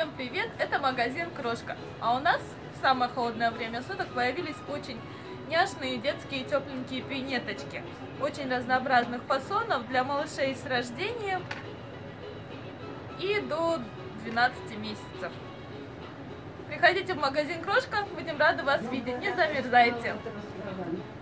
Всем привет! Это магазин Крошка. А у нас в самое холодное время суток появились очень няшные детские тепленькие пинеточки. Очень разнообразных фасонов для малышей с рождения и до 12 месяцев. Приходите в магазин Крошка, будем рады вас видеть. Не замерзайте!